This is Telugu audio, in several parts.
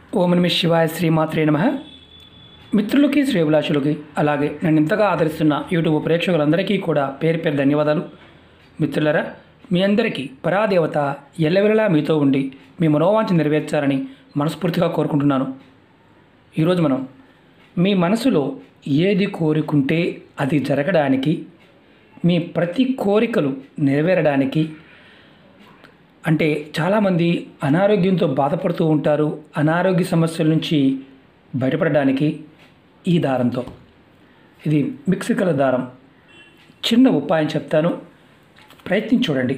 ఓం నమః శివాయ శ్రీమాత్రే నమః. మిత్రులకి శ్రేభిలాషులకి అలాగే నన్ను ఇంతగా ఆదరిస్తున్న యూట్యూబ్ ప్రేక్షకులందరికీ కూడా పేరు పేరు ధన్యవాదాలు. మిత్రులరా, మీ అందరికీ పరాదేవత ఎల్లవెల్లలా మీతో ఉండి మీ మనోవాంఛ నెరవేర్చాలని మనస్ఫూర్తిగా కోరుకుంటున్నాను. ఈరోజు మనం మీ మనసులో ఏది కోరుకుంటే అది జరగడానికి, మీ ప్రతి కోరికలు నెరవేరడానికి, అంటే చాలామంది అనారోగ్యంతో బాధపడుతూ ఉంటారు. అనారోగ్య సమస్యల నుంచి బయటపడడానికి ఈ దారంతో, ఇది మిక్స్ కలర్ దారం, చిన్న ఉపాయం చెప్తాను, ప్రయత్నించి చూడండి.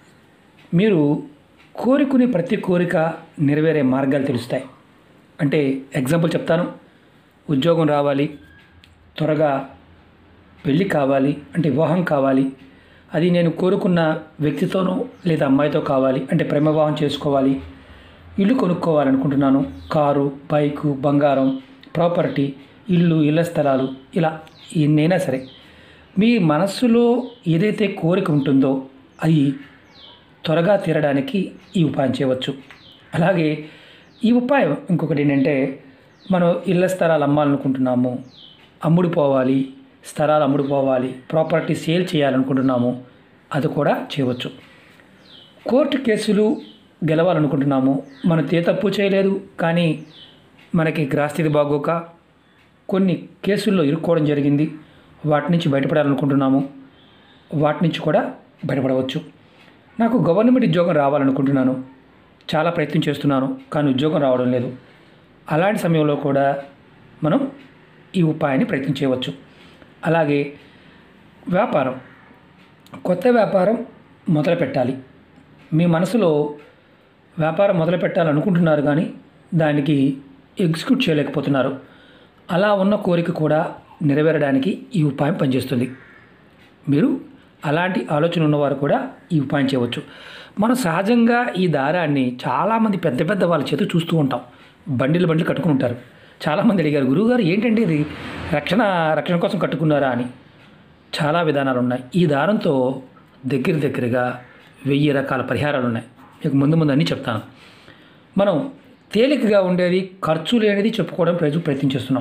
మీరు కోరుకునే ప్రతి కోరిక నెరవేరే మార్గాలు తెలుస్తాయి. అంటే ఎగ్జాంపుల్ చెప్తాను. ఉద్యోగం రావాలి, త్వరగా పెళ్ళి కావాలి, అంటే వివాహం కావాలి, అది నేను కోరుకున్న వ్యక్తితోనో లేదా అమ్మాయితో కావాలి, అంటే ప్రేమ వివాహం చేసుకోవాలి, ఇల్లు కొనుక్కోవాలనుకుంటున్నాను, కారు, బైకు, బంగారం, ప్రాపర్టీ, ఇళ్ల స్థలాలు, ఇలా ఎన్నైనా సరే మీ మనస్సులో ఏదైతే కోరిక ఉంటుందో అది త్వరగా తీరడానికి ఈ ఉపాయం చేయవచ్చు. అలాగే ఈ ఉపాయం ఇంకొకటి ఏంటంటే, మనం ఇళ్ల స్థలాలు అమ్మాలనుకుంటున్నాము, అమ్ముడుపోవాలి, స్థలాలు అమ్ముడుపోవాలి, ప్రాపర్టీ సేల్ చేయాలనుకుంటున్నాము, అది కూడా చేయవచ్చు. కోర్టు కేసులు గెలవాలనుకుంటున్నాము, మనం తప్పు చేయలేదు, కానీ మనకి గ్రాస్థితి బాగోక కొన్ని కేసుల్లో ఇరుక్కోవడం జరిగింది, వాటి నుంచి బయటపడాలనుకుంటున్నాము, వాటి నుంచి కూడా బయటపడవచ్చు. నాకు గవర్నమెంట్ ఉద్యోగం రావాలనుకుంటున్నాను, చాలా ప్రయత్నం చేస్తున్నాను, కానీ ఉద్యోగం రావడం లేదు. అలాంటి సమయంలో కూడా మనం ఈ ఉపాయాన్ని ప్రయత్నం చేయవచ్చు. అలాగే వ్యాపారం, కొత్త వ్యాపారం మొదలు పెట్టాలి. మీ మనసులో వ్యాపారం మొదలు పెట్టాలనుకుంటున్నారు, కానీ దానికి ఎగ్జిక్యూట్ చేయలేకపోతున్నారు. అలా ఉన్న కోరిక కూడా నెరవేరడానికి ఈ ఉపాయం పనిచేస్తుంది. మీరు అలాంటి ఆలోచన ఉన్నవారు కూడా ఈ ఉపాయం చేయవచ్చు. మనం సహజంగా ఈ దారాన్ని చాలామంది పెద్ద పెద్ద వాళ్ళ చేత చూస్తూ ఉంటాం. బండిలు కట్టుకుని ఉంటారు. చాలామంది అడిగారు, గురువుగారు ఏంటండి ఇది రక్షణ కోసం కట్టుకున్నారా అని. చాలా విధానాలు ఉన్నాయి. ఈ దారంతో దగ్గరగా 1000 రకాల పరిహారాలు ఉన్నాయి. మీకు ముందు అన్నీ చెప్తాను. మనం తేలికగా ఉండేది, ఖర్చు లేనిది చెప్పుకోవడం ప్రయత్నం చేస్తున్నాం.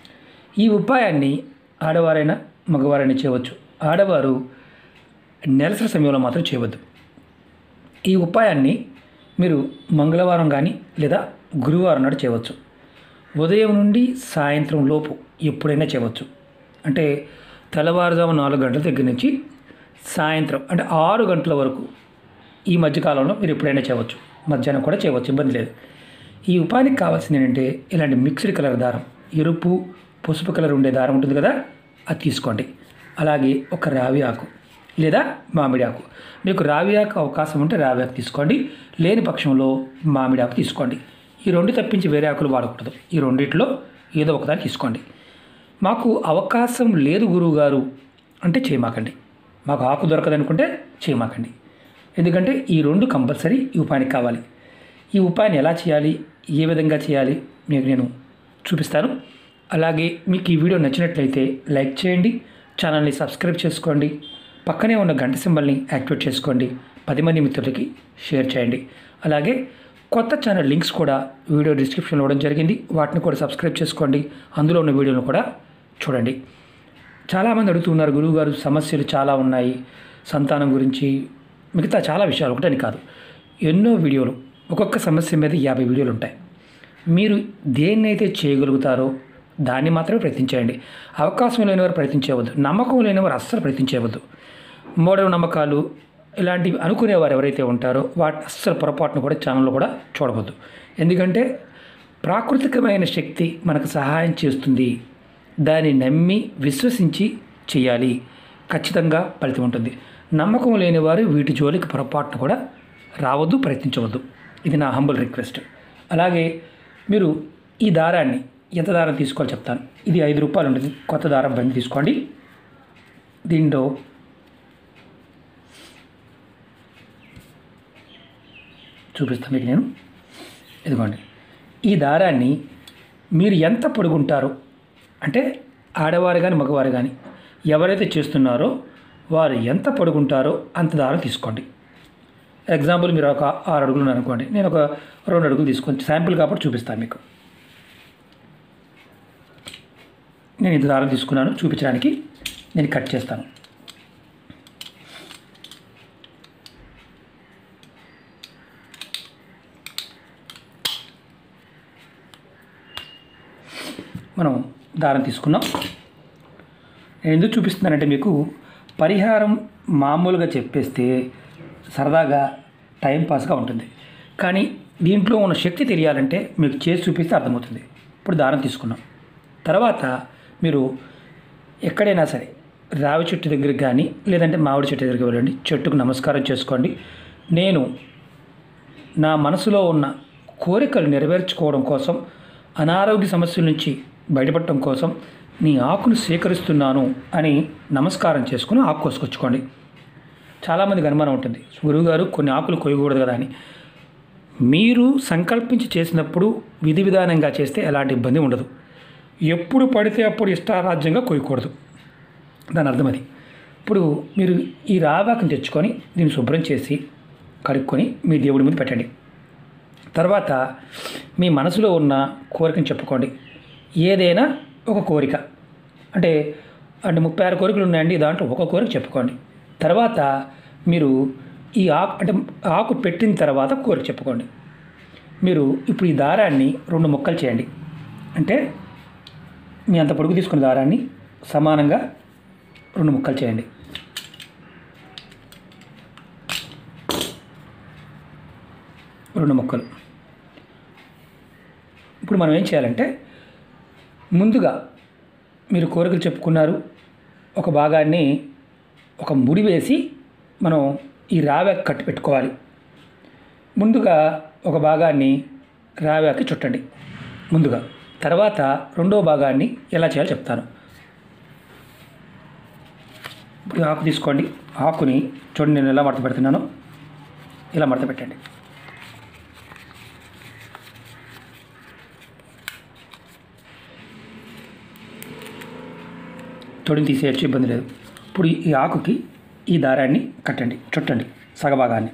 ఈ ఉపాయాన్ని ఆడవారైనా మగవారైనా చేయవచ్చు. ఆడవారు నెలసరి సమయంలో మాత్రం చేయవద్దు. ఈ ఉపాయాన్ని మీరు మంగళవారం కానీ లేదా గురువారం నాడు చేయవచ్చు. ఉదయం నుండి సాయంత్రం లోపు ఎప్పుడైనా చేయవచ్చు. అంటే తెల్లవారుజాము 4 గంటల దగ్గర నుంచి సాయంత్రం అంటే 6 గంటల వరకు ఈ మధ్యకాలంలో మీరు ఎప్పుడైనా చేయవచ్చు. మధ్యాహ్నం కూడా చేయవచ్చు, ఇబ్బంది లేదు. ఈ ఉపాయానికి కావాల్సింది ఏంటంటే, ఇలాంటి మిక్స్డ్ కలర్ దారం, ఎరుపు పసుపు కలర్ ఉండే దారం ఉంటుంది కదా, అది తీసుకోండి. అలాగే ఒక రావి ఆకు లేదా మామిడి ఆకు, మీకు రావి ఆకు అవకాశం ఉంటే రావి ఆకు తీసుకోండి, లేని పక్షంలో మామిడి ఆకు తీసుకోండి. ఈ 2 తప్పించి వేరే ఆకులు వాడకూడదు. ఈ రెండిట్లో ఏదో ఒకదాన్ని తీసుకోండి. మాకు అవకాశం లేదు గురువుగారు అంటే చేయమాకండి. మాకు ఆకు దొరకదనుకుంటే చేయమాకండి. ఎందుకంటే ఈ 2 కంపల్సరీ ఈ ఉపాయానికి కావాలి. ఈ ఉపాయాన్ని ఎలా చేయాలి, ఏ విధంగా చేయాలి మీకు నేను చూపిస్తాను. అలాగే మీకు ఈ వీడియో నచ్చినట్లయితే లైక్ చేయండి, ఛానల్ని సబ్స్క్రైబ్ చేసుకోండి, పక్కనే ఉన్న గంట సింబల్ని యాక్టివేట్ చేసుకోండి, 10 మంది మిత్రులకి షేర్ చేయండి. అలాగే కొత్త ఛానల్ లింక్స్ కూడా వీడియో డిస్క్రిప్షన్లో ఇవ్వడం జరిగింది, వాటిని కూడా సబ్స్క్రైబ్ చేసుకోండి, అందులో ఉన్న వీడియోను కూడా చూడండి. చాలామంది అడుగుతున్నారు, గురువుగారు సమస్యలు చాలా ఉన్నాయి, సంతానం గురించి, మిగతా చాలా విషయాలు, ఒకటని కాదు, ఎన్నో వీడియోలు, ఒక్కొక్క సమస్య మీద 50 వీడియోలు ఉంటాయి. మీరు దేన్నైతే చేయగలుగుతారో దాన్ని మాత్రమే ప్రయత్నించేయండి. అవకాశం లేనివారు ప్రయత్నించవద్దు, నమ్మకం లేనివారు అస్సలు ప్రయత్నించవద్దు. మూఢ నమ్మకాలు ఇలాంటివి అనుకునేవారు ఎవరైతే ఉంటారో వాటి అస్సలు పొరపాటును కూడా ఛానల్లో కూడా చూడవద్దు. ఎందుకంటే ప్రాకృతికమైన శక్తి మనకు సహాయం చేస్తుంది, దాన్ని నమ్మి విశ్వసించి చేయాలి, ఖచ్చితంగా ఫలితం ఉంటుంది. నమ్మకం లేనివారు వీటి జోలికి పొరపాటును కూడా రావద్దు, ప్రయత్నించవద్దు. ఇది నా హంబుల్ రిక్వెస్ట్. అలాగే మీరు ఈ దారాన్ని ఎంత దారం తీసుకోవాలో చెప్తాను. ఇది 5 రూపాయలు ఉంటుంది. కొత్త దారం బండి తీసుకోండి. దీంట్లో చూపిస్తాను మీకు నేను. ఇదిగోండి, ఈ దారాన్ని మీరు ఎంత పొడుగుంటారో, అంటే ఆడవారు కానీ మగవారు కానీ ఎవరైతే చేస్తున్నారో వారు ఎంత పొడుగుంటారో అంత దారం తీసుకోండి. ఎగ్జాంపుల్ మీరు ఒక 6 అడుగులు అనుకోండి, నేను ఒక 2 అడుగులు తీసుకొని శాంపుల్ కాబట్టి చూపిస్తాను మీకు. నేను ఇంత దారం తీసుకున్నాను చూపించడానికి, నేను కట్ చేస్తాను. మనం దారం తీసుకున్నాం. నేను ఎందుకు చూపిస్తున్నానంటే మీకు పరిహారం మామూలుగా చెప్పేస్తే సరదాగా టైంపాస్గా ఉంటుంది, కానీ దీంట్లో ఉన్న శక్తి తెలియాలంటే మీకు చేసి చూపిస్తే అర్థమవుతుంది. ఇప్పుడు దారం తీసుకున్నాం. తర్వాత మీరు ఎక్కడైనా సరే రావి చెట్టు దగ్గరికి కానీ లేదంటే మామిడి చెట్టు దగ్గరికి వెళ్ళండి, చెట్టుకు నమస్కారం చేసుకోండి. నేను నా మనసులో ఉన్న కోరికలు నెరవేర్చుకోవడం కోసం, అనారోగ్య సమస్యల నుంచి బయటపడటం కోసం నీ ఆకును స్వీకరిస్తున్నాను అని నమస్కారం చేసుకుని ఆకు కోసుకొచ్చుకోండి. చాలామందికి అనుమానం ఉంటుంది, గురువుగారు కొన్ని ఆకులు కొయ్యకూడదు కదా అని. మీరు సంకల్పించి చేసినప్పుడు విధి విధానంగా చేస్తే ఎలాంటి ఇబ్బంది ఉండదు. ఎప్పుడు పడితే అప్పుడు ఇష్టారాజ్యంగా కొయ్యకూడదు, దాని అర్థం అది. ఇప్పుడు మీరు ఈ రావాకుని తెచ్చుకొని దీన్ని శుభ్రం చేసి కడుక్కొని మీ దేవుడి ముందు పెట్టండి. తర్వాత మీ మనసులో ఉన్న కోరికను చెప్పుకోండి. ఏదైనా ఒక కోరిక, అంటే 36 కోరికలు ఉన్నాయండి, దాంట్లో ఒక కోరిక చెప్పుకోండి. తర్వాత మీరు ఈ ఆకు పెట్టిన తర్వాత కోరిక చెప్పుకోండి. మీరు ఇప్పుడు ఈ దారాన్ని 2 ముక్కలు చేయండి. అంటే మీ అంత పొడుగు తీసుకున్న దారాన్ని సమానంగా 2 ముక్కలు చేయండి. రెండు ముక్కలు. ఇప్పుడు మనం ఏం చేయాలంటే, ముందుగా మీరు కోరికలు చెప్పుకున్నారు, ఒక భాగాన్ని ఒక ముడి వేసి మనం ఈ రావాకి కట్టి పెట్టుకోవాలి. ముందుగా ఒక భాగాన్ని రావాకి చుట్టండి ముందుగా. తర్వాత రెండో భాగాన్ని ఎలా చేయాలో చెప్తాను. ఇప్పుడు ఆకు తీసుకోండి. ఆకుని చూడండి, నేను ఎలా మడత పెడుతున్నానో ఇలా మడత పెట్టండి. తొడిని తీసేయచ్చు, ఇబ్బంది లేదు. ఇప్పుడు ఈ ఆకుకి ఈ దారాన్ని కట్టండి, చుట్టండి సగభాగాన్ని.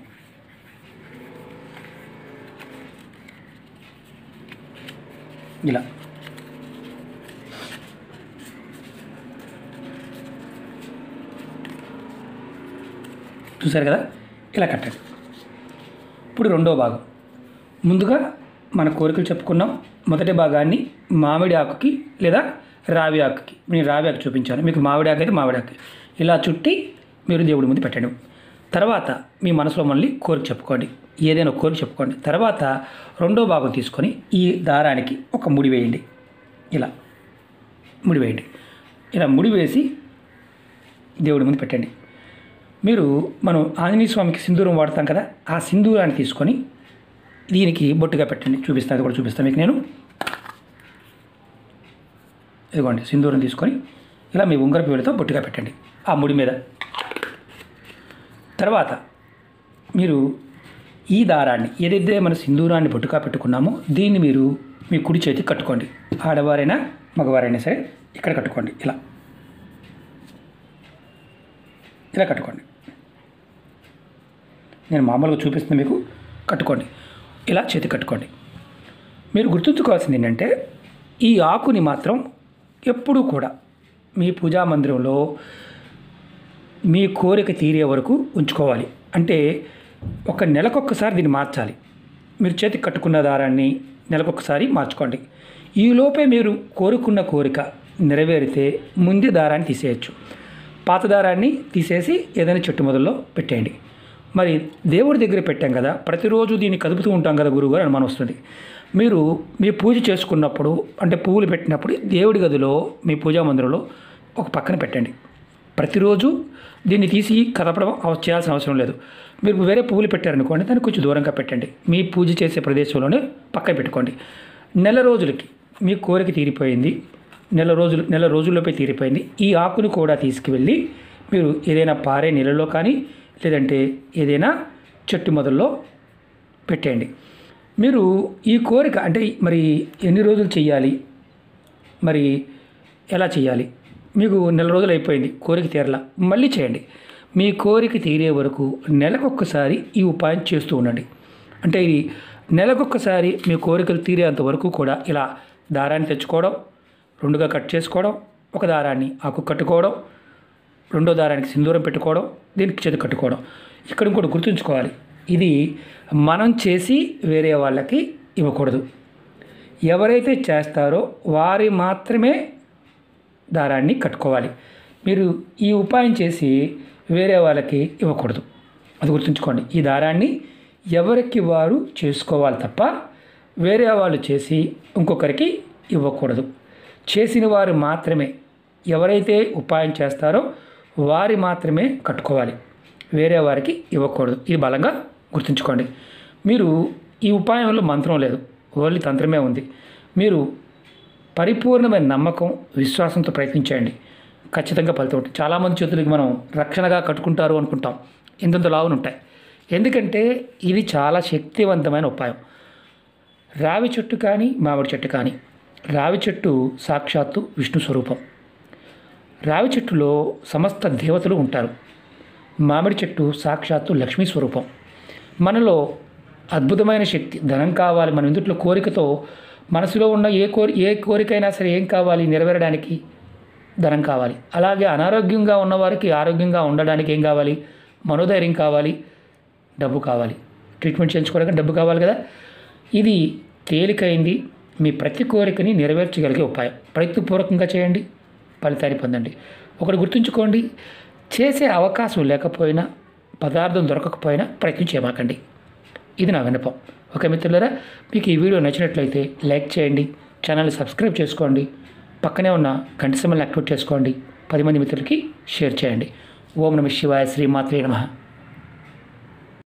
ఇలా చూసారు కదా, ఇలా కట్టండి. ఇప్పుడు రెండో భాగం, ముందుగా మన కోరికలు చెప్పుకున్నాం. మొదటి భాగాన్ని మామిడి ఆకుకి లేదా రావి ఆకుకి, నేను రావి ఆకు చూపించాను, మీకు మామిడి ఆకు అయితే మామిడి ఆకు, ఇలా చుట్టి మీరు దేవుడి ముందు పెట్టండి. తర్వాత మీ మనసులో మళ్ళీ కోరిక చెప్పుకోండి, ఏదైనా కోరిక చెప్పుకోండి. తర్వాత రెండో భాగం తీసుకొని ఈ దారానికి ఒక ముడి వేయండి. ఇలా ముడి వేయండి. ఇలా ముడి వేసి దేవుడి ముందు పెట్టండి. మీరు మనం ఆంజనేయ స్వామికి సింధూరం వాడతాం కదా, ఆ సింధూరాన్ని తీసుకొని దీనికి బొట్టుగా పెట్టండి. చూపిస్తాను, అది కూడా చూపిస్తాను మీకు నేను. ఇదిగోండి, సింధూరం తీసుకొని ఇలా మీ ఉంగరపు వేలుతో బొట్టుగా పెట్టండి ఆ ముడి మీద. తర్వాత మీరు ఈ దారాన్ని, ఏదైతే మన సింధూరాన్ని బొట్టుగా పెట్టుకున్నామో, దీన్ని మీరు మీ కుడి చేతికి కట్టుకోండి. ఆడవారైనా మగవారైనా సరే ఇక్కడ కట్టుకోండి. ఇలా ఇలా కట్టుకోండి. నేను మామూలుగా చూపిస్తున్న మీకు, కట్టుకోండి. ఇలా చేతి కట్టుకోండి. మీరు గుర్తుంచుకోవాల్సింది ఏంటంటే, ఈ ఆకుని మాత్రం ఎప్పుడూ కూడా మీ పూజా మందిరంలో మీ కోరిక తీరే వరకు ఉంచుకోవాలి. అంటే ఒక నెలకొక్కసారి దీన్ని మార్చాలి. మీరు చేతికి కట్టుకున్న దారాన్ని నెలకొకసారి మార్చుకోండి. ఈలోపే మీరు కోరుకున్న కోరిక నెరవేరితే ముందే దారాన్ని తీసేయచ్చు. పాత దారాన్ని తీసేసి ఏదైనా చెట్టు మొదల్లో పెట్టేయండి. మరి దేవుడి దగ్గర పెట్టాం కదా, ప్రతిరోజు దీన్ని కదుపుతూ ఉంటాం కదా గురువుగారు అనుమానం వస్తుంది. మీరు మీ పూజ చేసుకున్నప్పుడు, అంటే పువ్వులు పెట్టినప్పుడు దేవుడి గదిలో మీ పూజా మందిరంలో ఒక పక్కన పెట్టండి. ప్రతిరోజు దీన్ని తీసి కదపడం చేయాల్సిన అవసరం లేదు. మీరు వేరే పువ్వులు పెట్టారనుకోండి, దాన్ని కొంచెం దూరంగా పెట్టండి. మీ పూజ చేసే ప్రదేశంలోనే పక్కన పెట్టుకోండి. నెల రోజులకి మీ కోరిక తీరిపోయింది, నెల రోజుల్లోపై తీరిపోయింది. ఈ ఆకును కూడా తీసుకువెళ్ళి మీరు ఏదైనా పారే నీళ్ళలో కానీ లేదంటే ఏదైనా చెట్టు మొదల్లో పెట్టేయండి. మీరు ఈ కోరిక అంటే మరి ఎన్ని రోజులు చేయాలి, మరి ఎలా చేయాలి? మీకు నెల రోజులు అయిపోయింది, కోరిక తీరలా, మళ్ళీ చేయండి. మీ కోరిక తీరే వరకు నెలకొక్కసారి ఈ ఉపాయం చేస్తూ ఉండండి. అంటే ఇది నెలకొక్కసారి మీ కోరికలు తీరేంత వరకు కూడా ఇలా దారాన్ని తెచ్చుకోవడం, రెండుగా కట్ చేసుకోవడం, ఒక దారాన్ని ఆకు కట్టుకోవడం, రెండో దారానికి సింధూరం పెట్టుకోవడం, దీనికి చేతి కట్టుకోవడం. ఇక్కడ ఇంకోటి గుర్తుంచుకోవాలి, ఇది మనం చేసి వేరే వాళ్ళకి ఇవ్వకూడదు. ఎవరైతే చేస్తారో వారి మాత్రమే దారాన్ని కట్టుకోవాలి. మీరు ఈ ఉపాయం చేసి వేరే వాళ్ళకి ఇవ్వకూడదు, అది గుర్తుంచుకోండి. ఈ దారాన్ని ఎవరికి వారు చేసుకోవాలి తప్ప వేరే వాళ్ళు చేసి ఇంకొకరికి ఇవ్వకూడదు. చేసిన వారు మాత్రమే, ఎవరైతే ఉపాయం చేస్తారో వారి మాత్రమే కట్టుకోవాలి, వేరే వారికి ఇవ్వకూడదు. ఇది బలంగా గుర్తుంచుకోండి. మీరు ఈ ఉపాయంలో మంత్రం లేదు, ఓన్లీ తంత్రమే ఉంది. మీరు పరిపూర్ణమైన నమ్మకం, విశ్వాసంతో ప్రయత్నించండి, ఖచ్చితంగా ఫలితం ఉంటుంది. చాలామంది చేతులకి మనం రక్షణగా కట్టుకుంటారు అనుకుంటాం, ఇంతంత లావులు ఉంటాయి. ఎందుకంటే ఇది చాలా శక్తివంతమైన ఉపాయం. రావి చెట్టు కానీ మామిడి చెట్టు కానీ, రావి చెట్టు సాక్షాత్తు విష్ణు స్వరూపం. రావి చెట్టులో సమస్త దేవతలు ఉంటారు. మామిడి చెట్టు సాక్షాత్తు లక్ష్మీ స్వరూపం. మనలో అద్భుతమైన శక్తి, ధనం కావాలి, మన ఇందుట్లో కోరికతో మనసులో ఉన్న ఏ కోరికైనా సరే ఏం కావాలి, నెరవేరడానికి ధనం కావాలి. అలాగే అనారోగ్యంగా ఉన్నవారికి ఆరోగ్యంగా ఉండడానికి ఏం కావాలి, మనోధైర్యం కావాలి, డబ్బు కావాలి. ట్రీట్మెంట్ చేయించుకోవడానికి డబ్బు కావాలి కదా. ఇది తేలికైంది, మీ ప్రతి కోరికని నెరవేర్చగలిగే ఉపాయం. ప్రయత్నపూర్వకంగా చేయండి, ఫలితాన్ని పొందండి. ఒకటి గుర్తుంచుకోండి, చేసే అవకాశం లేకపోయినా, పదార్థం దొరకకపోయినా ప్రయత్నం చేయమాకండి. ఇది నా విన్నపం. ఓకే మిత్రులారా, మీకు ఈ వీడియో నచ్చినట్లయితే లైక్ చేయండి, ఛానల్ని సబ్స్క్రైబ్ చేసుకోండి, పక్కనే ఉన్న గంట సింబల్ని యాక్టివేట్ చేసుకోండి, 10 మంది మిత్రులకి షేర్ చేయండి. ఓం నమః శివాయ, శ్రీమాత్రే నమః.